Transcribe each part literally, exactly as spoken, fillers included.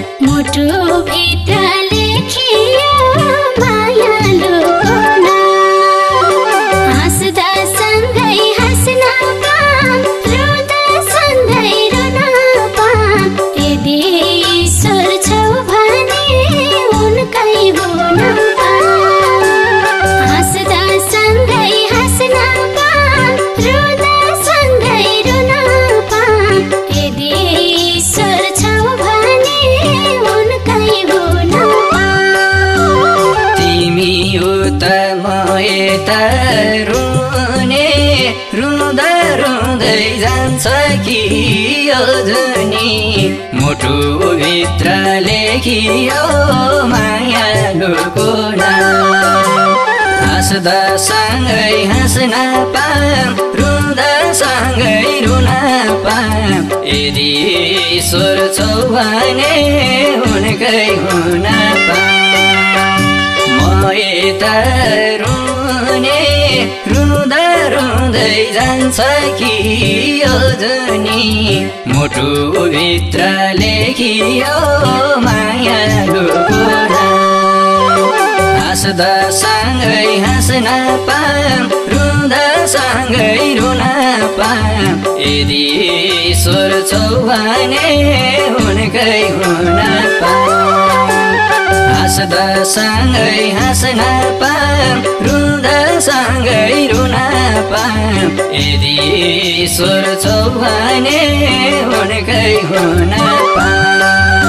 मुटु भित्र लेखियो मायालुको नाम। हाँस्दा सँगै हाँस्न पाम, रुँदा सँगै रुन पाम। यदि ईश्वर छौ भने उनकै हुन पाम। हाँस्दा सँगै हाँस्न पाम, रुँदा सँगै रुन पाम। यदि ईश्वर छौ भने उनकै हुन पाम। तिमी उता म यता रुने, रुँदा रुँदै जान्छ कि यो जुनी। मुटु भित्र लेखियो मायालुको नाम। हाँस्दा सँगै हाँस्न पाम, रुँदा सँगै रुन पाम। यदि ईश्वर छौ भने उनकै हुन पाम। म यता रुने, रुँदा रुँदै जान्छ कि यो जुनी। मुटु भित्र लेखियो मायालुको नाम। हाँस्दा सँगै हाँस्न पाम, रुँदा सँगै रुन पाम। यदि ईश्वर छौ भने उनकै हुन पाम। हाँस्दा सँगै हाँस्न पाम, रुँदा सँगै रुन पाम। यदि ईश्वर छौ भने उनकै हुन पाम।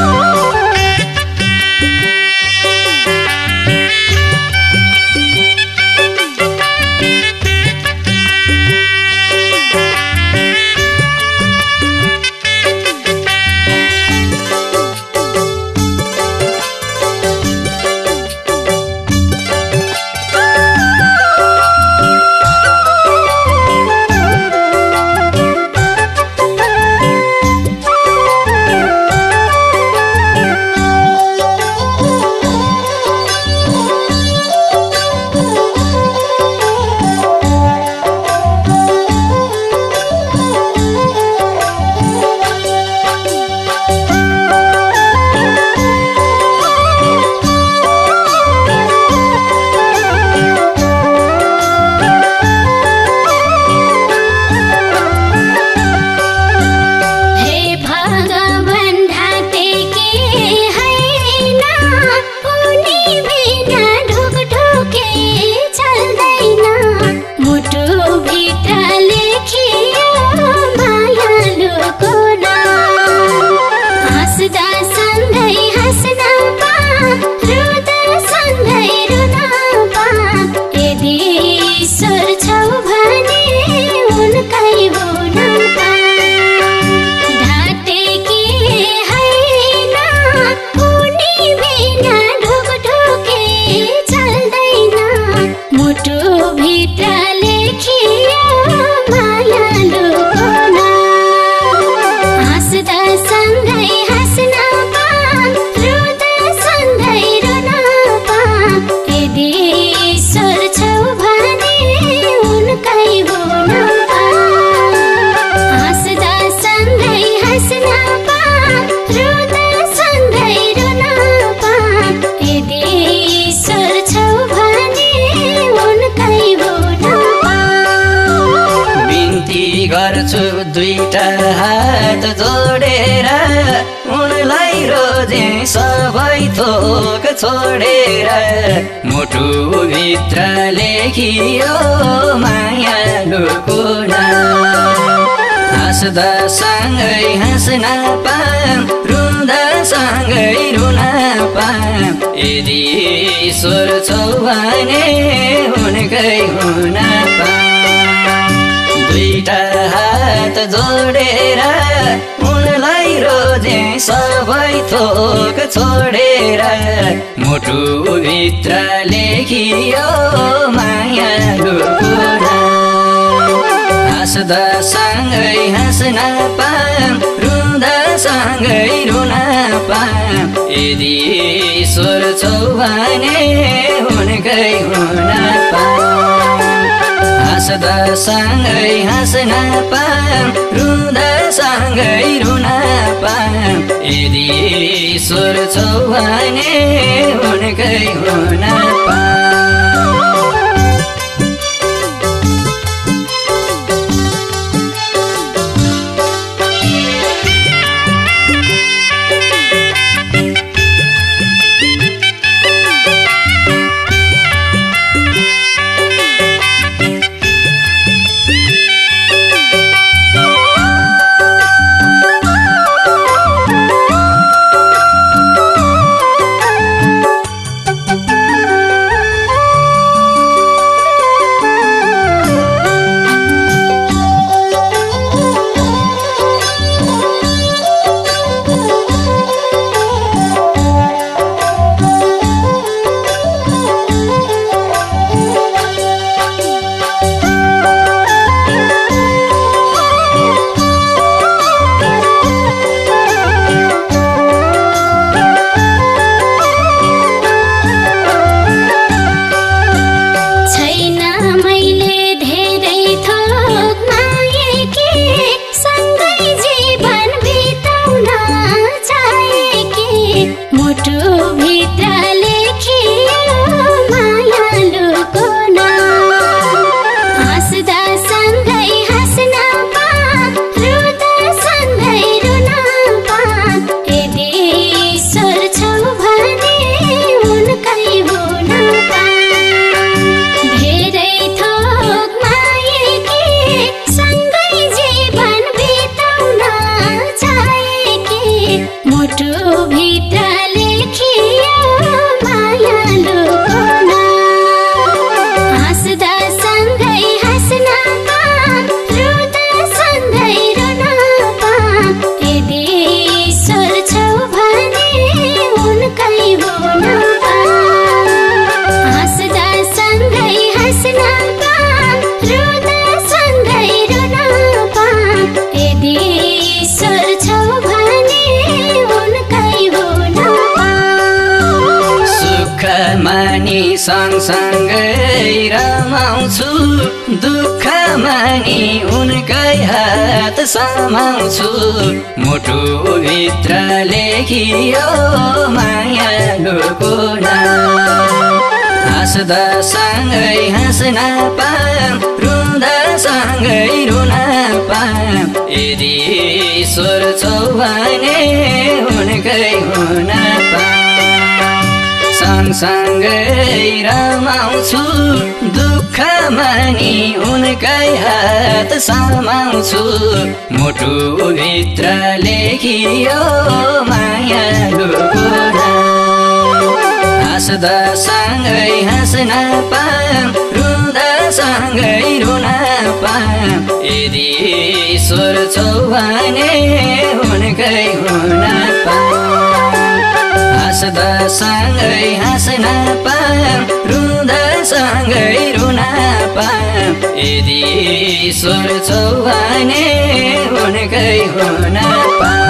दुईटा हात जोडेर उनलाई रोजे सबै थोक छोडेर। मुटु भित्र लेखियो मायालुको नाम। हाँस्दा सँगै हाँस्न पाम, रुँदा सँगै रुन पाम। यदि ईश्वर छौ भने उनकै हुन पाम। दुईटा हात जोडेर उनलाई रोजे सबै थोक छोडेर। मुटु भित्र लेखियो मायालुको नाम। हाँस्दा सँगै हाँस्न पाम, रुँदा सँगै रुन पाम। यदि ईश्वर छौ भने उनकै हुन पाम। हाँस्दा सँगै हाँस्न पाम रुँदा सँगै रुन पाम यदि ईश्वर छौ भने उनकै हुन पाम सँगसँगै रमाउँछु दुःखमा नि उनकै हात समाउँछु मुटुभित्र लेखियो मायालुको नाम हाँस्दा सँगै हाँस्न पाम रुँदा सँगै रुन पाम यदि ईश्वर छौ भने उनकै हुन पाम सँगसँगै रमाउँछु दुःखमा नि उनकै हात समाउँछु मुटुभित्र लेखियो मायालुको नाम हाँस्दा सँगै हाँस्न पाम रुँदा सँगै रुन पाम यदि ईश्वर छौ भने उनकै हुन पाम हाँस्दा सँगै हाँस्न पाम रुँदा सँगै रुन पाम यदि ईश्वर छौ भने उनकै हुन पाम